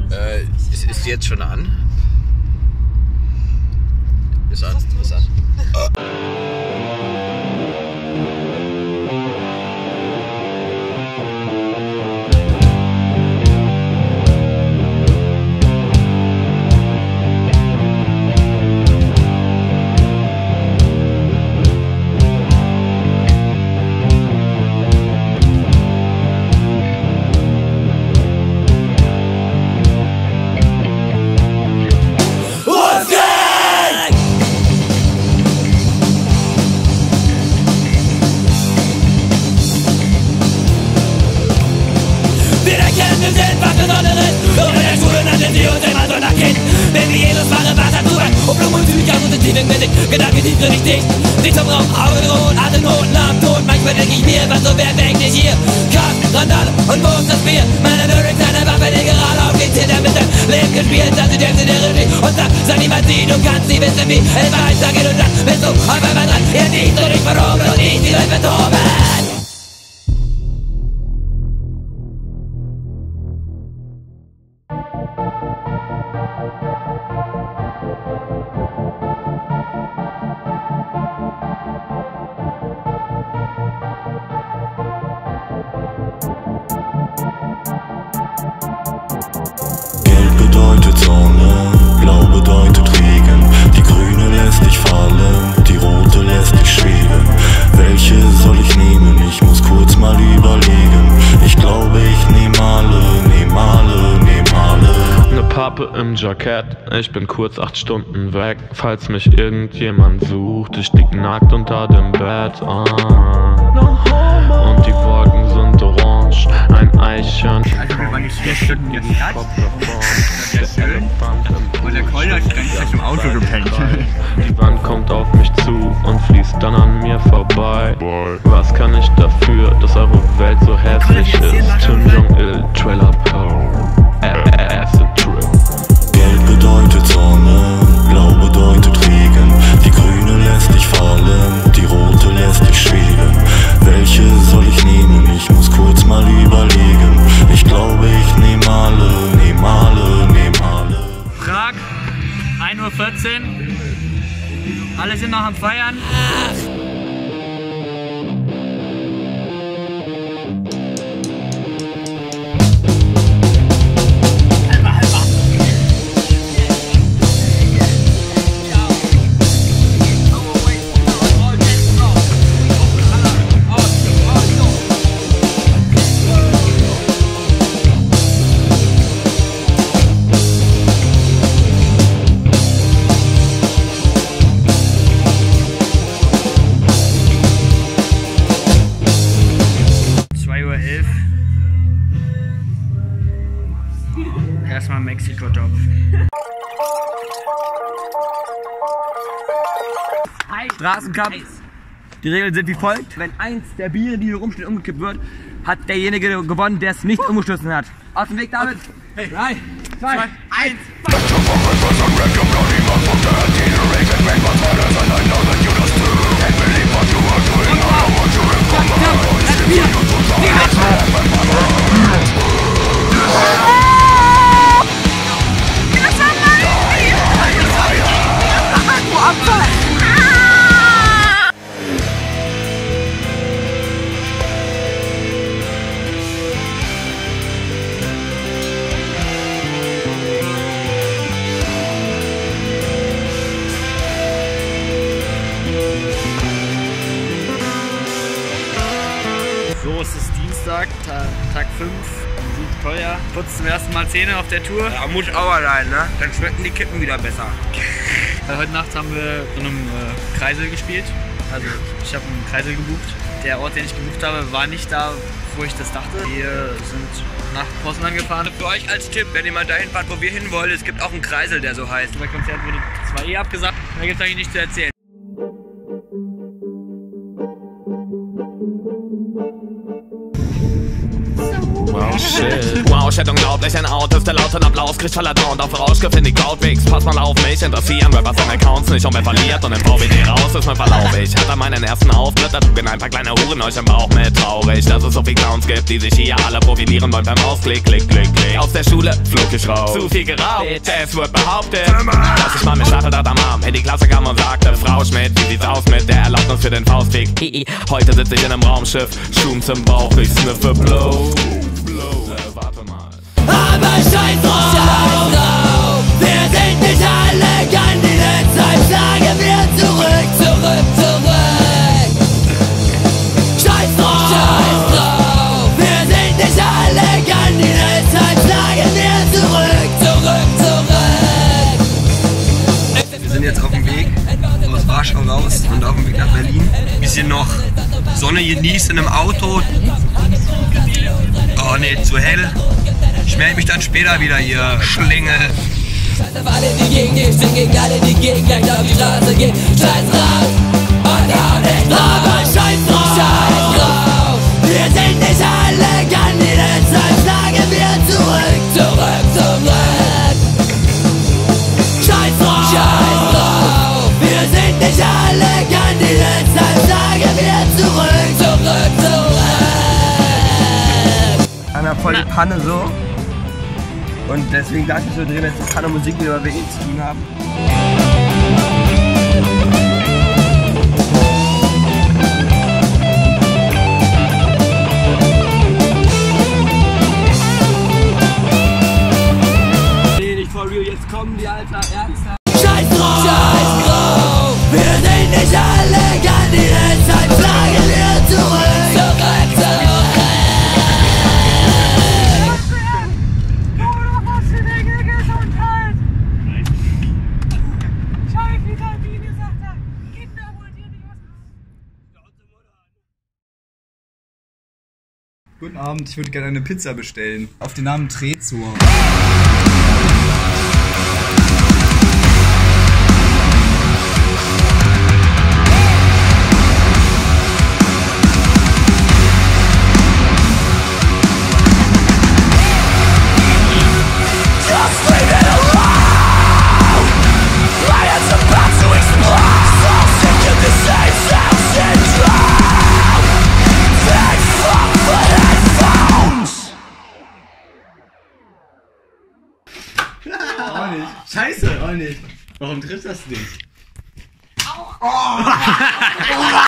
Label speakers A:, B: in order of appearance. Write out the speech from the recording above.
A: Ist die jetzt schon an? Ist an, ist an.
B: Gedanken, die drin nicht dicht. Nicht zum Raum, Augen rot, Atemnot, Lahmtod. Manchmal denke ich mir, was so wäre, wär ich nicht hier. Kack, Randale und wo ist das Bier? Meine Lyrics, eine Waffe, die gerade aufgeht. Hinter mit dem Leben gespielt, dass die Dämpfe der Regie. Und sag niemand sie, du kannst nie wissen wie. Es war ein Tag hin und dann bist du auf einmal dran. Ihr nicht und ich verloren und ich die Leute vertoben.
C: Bedeutet Sonne, blau bedeutet Regen. Die grüne lässt dich fallen, die rote lässt dich schweben. Welche soll ich nehmen? Ich muss kurz mal überlegen. Ich glaube, ich nehm alle, nehm alle, nehm alle.
D: Ne Pappe im Jackett, ich bin kurz 8 Stunden weg. Falls mich irgendjemand sucht, ich lieg nackt unter dem Bett. Und die Wolken sind orange, ein Eichhörnchen.
E: Also wir waren nicht 4 Stunden jetzt Stadt. Und der Keuler ist im Auto gepennt.
D: Die Wand kommt auf mich zu und fließt dann an mir vorbei. Was kann ich dafür, dass eure Welt so hässlich ist? Kim Jong-il, Trailer Park, Acid Trip.
C: Gelb bedeutet Sonne, blau bedeutet Regen. Die grüne lässt dich fallen, die rote lässt dich schweben. Welche soll ich nehmen? Ich muss kurz mal überlegen. Ich glaube, ich nehm alle, nehm alle, nehm alle.
E: Prag, 1:14 Uhr. Alle sind noch am Feiern. Erstmal Mexiko-Top. Straßencup. Die Regeln sind wie folgt. Wenn eins der Biere, die hier rumstehen, umgekippt wird, hat derjenige gewonnen, der es nicht umgestoßen hat. Aus dem Weg, David. Hey. 3, 2, 1. So, es ist Dienstag, Tag 5, sieht teuer. Putzt zum ersten Mal Zähne auf der Tour.
A: Ja, muss auch allein, ne? Dann schmecken die Kippen wieder besser.
E: Heute Nacht haben wir so einem Kreisel gespielt. Also ich habe einen Kreisel gebucht. Der Ort, den ich gebucht habe, war nicht da, wo ich das dachte. Wir sind nach Poznan gefahren.
A: Für euch als Tipp, wenn ihr mal dahin fahrt, wo wir hinwollen, es gibt auch einen Kreisel, der so heißt.
E: Das Konzert wurde zwar abgesagt, da gibt es eigentlich nichts zu erzählen.
D: Wow shit, wow
F: Shit unglaublich, ein Auto ist der lauten Applaus, kriegt voller Down, auf Rauschgift in die Cloud Weeks. Pass mal auf mich, interessieren Rapper seine Accounts nicht und wer verliert und im VWD raus ist mit Verlaub. Ich hatte meinen ersten Auftritt, da trugen ein paar kleine Huren euch im Bauch mit. Traurig, dass es so viel Clowns gibt, die sich hier alle profilieren wollen beim Ausklick, klick, klick, klick. Aus der Schule flog ich raus, zu viel geraucht, es wird behauptet, dass ich mal mit Stacheldraht am Arm in die Klasse kam und sagte, Frau Schmidt, wie sieht's aus mit der Erlaubnis für den Faustweg? Heute sitze ich in einem Raumschiff, Schums im Bauch, ich sniffe Blow. Warte mal.
B: Aber scheiß drauf, wir sind nicht alle Kandiden, sagen wir zurück, zurück, zurück. Scheiß drauf, wir sind nicht alle Kandiden, sagen wir zurück, zurück, zurück.
A: Wir sind jetzt auf dem Weg aus Warschau raus und auf dem Weg nach Berlin. Bisschen noch Sonne genießt in einem Auto. Oh ne, zu hell. Ich melde mich dann später wieder, ihr Schlingel.
B: Scheiß auf alle, die gegen dich sind, gegen alle, die gegen gleich auf die Straße gehen. Scheiß drauf und hau nicht drauf. Aber scheiß drauf, wir sind nicht alle Kandiden, sagen wir zurück, zurück, zurück. Scheiß drauf, wir sind nicht alle Kandiden, sagen wir zurück, zurück, zurück.
A: Einer voll die Panne so. Und deswegen dachte ich so, drehen jetzt eine Panne Musik, die wir wenig zu tun haben. Nee, nicht for real, jetzt kommen die, Alter, ernsthaft.
B: Scheiß drauf, wir sind nicht alle Kandiden, sagen wir zurück, zurück, zurück.
G: Guten Abend, ich würde gerne eine Pizza bestellen. Auf den Namen Trezor. Auch nicht. Scheiße, auch nicht. Warum trifft das nicht? Au! Oh.